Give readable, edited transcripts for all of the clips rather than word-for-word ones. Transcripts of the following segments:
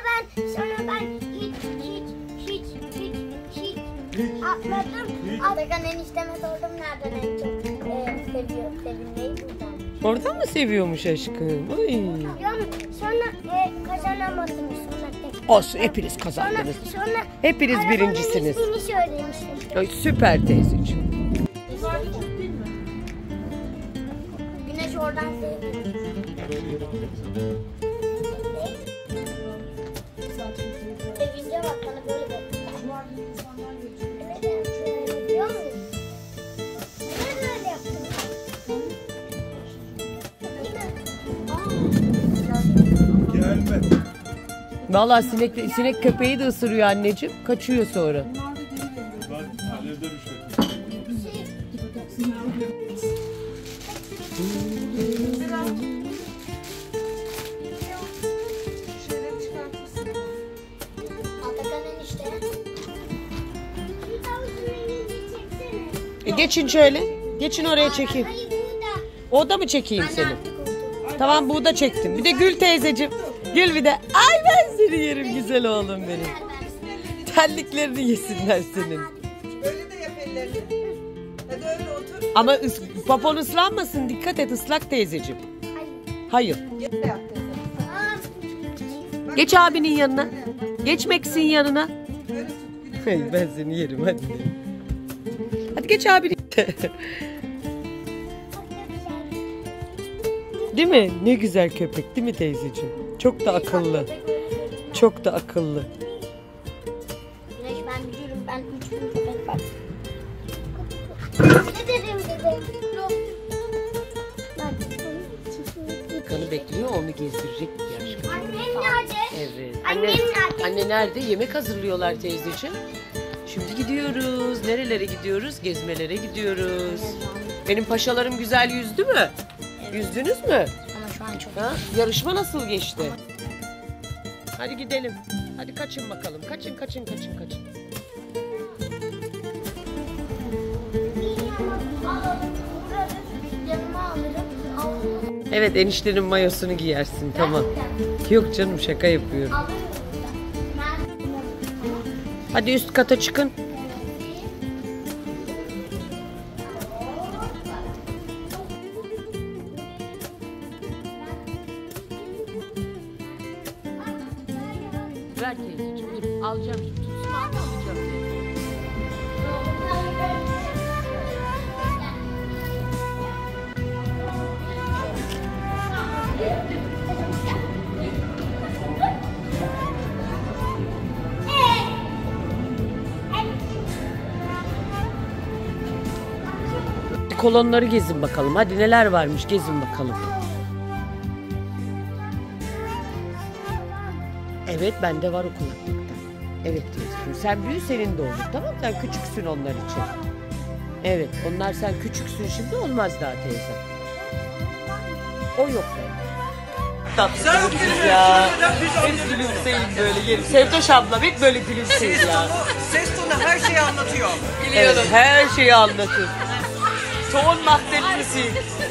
Sonra ben hiç atladım. Atakan enişteme sordum nereden en çok sevinmeyi buradan. Oradan mı seviyormuş aşkım? Ay. Sonra kazanamadım. Olsun, hepiniz kazandınız. Sonra hepiniz birincisiniz. Arabanın ismini söylemiştim. Ay, süper teyzeciğim. Güneş oradan seviyor. Sevince bak bana böyle bakıyor. Biliyor musun? Neden böyle yaptın? Gelme. Vallahi sinek köpeği de ısırıyor anneciğim. Kaçıyor sonra. Bak alevde düştü. Atakan enişte. Geçin şöyle. Geçin oraya çekeyim. Hayır burada. Orada mı çekeyim Anne seni? artık oldu. Tamam, burada çektim. Bir de Gül teyzeciğim. Gül bir de. Ay ben seni yerim güzel oğlum benim. Terliklerini yesinler senin. Böyle de yap ellerini. Hadi öyle otur. Ama popon ıslanmasın. Dikkat et, ıslak teyzeciğim. Hayır. Yere yap teyze. Geç abinin yanına. Geç Max'in yanına. Böyle tut güneş. Hey, ben seni yerim hadi. Hadi geç abinin. Değil mi? Ne güzel köpek değil mi teyzeciğim? Çok da akıllı. Çok da akıllı. Güneş ben biliyorum, ben 3 gün köpek var. Ne dedim dedim. Kanı bekliyor, onu gezdirecek bir yer. Annem nerede? Evet. Annem nerede? Anne nerede? Yemek hazırlıyorlar teyzeciğim. Şimdi gidiyoruz. Nerelere gidiyoruz? Gezmelere gidiyoruz. Benim paşalarım güzel yüzdü mü? Yüzdünüz mü? Ama şu an çok. Ha? Yarışma nasıl geçti? Hadi gidelim. Hadi kaçın bakalım. Kaçın. Yanıma alırım. Evet, eniştenin mayosunu giyersin, tamam. Yok canım, şaka yapıyorum. Hadi üst kata çıkın. Ver teyzeciğim, dur alacağım şimdi. Tutsun abi, alacağım teyze. Kolonları gezin bakalım. Hadi neler varmış, gezin bakalım. Evet, bende var o kulaklıktan. Evet teyzeciğim, sen büyü senin de olur, tamam mı? Sen küçüksün onlar için. Evet, onlar sen küçüksün şimdi, olmaz daha teyze. O yok. Tatlısınız ya. Hep gülümseyin böyle gelin. Sevdaş abla hep böyle gülümseyin ya. Ses tonu her şeyi anlatıyor. Evet, her şeyi anlatır. Ton mahzenlisi.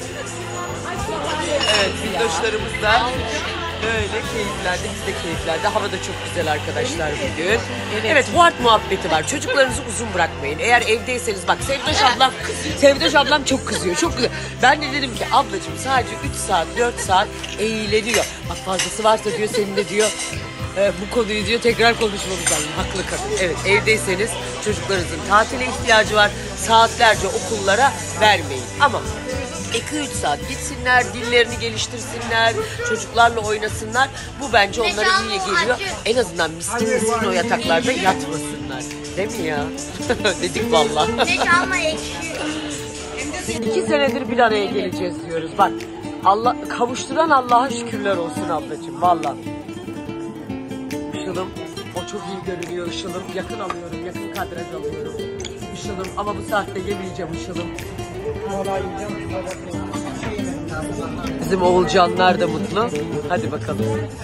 Evet, minnoşlarımız da böyle keyiflerde, biz de keyiflerde. Hava da çok güzel arkadaşlar bugün. Evet, huart muhabbeti var. Çocuklarınızı uzun bırakmayın. Eğer evdeyseniz bak, Sevdaş ablam çok kızıyor. Çok güzel. Ben de dedim ki ablacığım sadece 3 saat, 4 saat eğleniyor. Bak fazlası varsa diyor seninle diyor. Bu konuyu diyor tekrar konuşmamız lazım. Haklı kadın. Evet, evdeyseniz çocuklarınızın tatile ihtiyacı var. Saatlerce okullara vermeyin. Ama 2-3 saat gitsinler, dillerini geliştirsinler, çocuklarla oynasınlar. Bu bence onlara iyi geliyor. En azından miskin o yataklarda yatmasınlar. Değil mi ya? Dedik vallahi. Güneş alma ekşi. 2 senedir bir araya geleceğiz diyoruz. Bak, Allah kavuşturan Allah'a şükürler olsun ablacığım. Vallahi. Işılım, o çok iyi görünüyor Işılım. Yakın alıyorum, yakın kadraj alıyorum. Işılım, ama bu saatte yemeyeceğim Işılım. Bizim Oğulcanlar da mutlu. Hadi bakalım.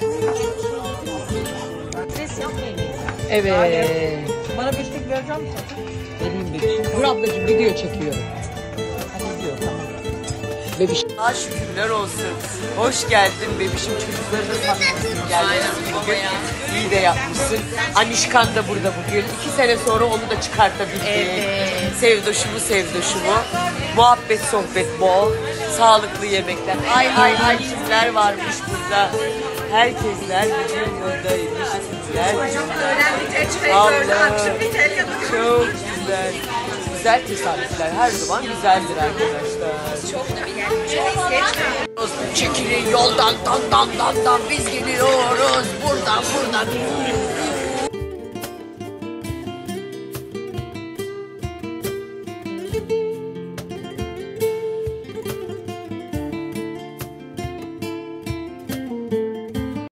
Evet. Bana beşlik verecek misin? Vereyim bir. Dur ablacığım, video çekiyorum. Hadi gidiyor tamam. Bebiş. Aa, şükürler olsun. Hoş geldin bebişim. Çocuklarını satmışsın. Gelmişsin bugün. İyi de yapmışsın. Anişkan da burada bugün. 2 sene sonra onu da çıkartabildik. Evet. Sevdoşumu. Muhabbet, sohbet bol. Sağlıklı yemekler. Ay kimler varmış burada. Herkesler bugün buradaymış. Allah. Çok güzel. Güzel tesadüfler her zaman güzeldir arkadaşlar. Çok da bir çekilin yoldan dan biz gidiyoruz buradan.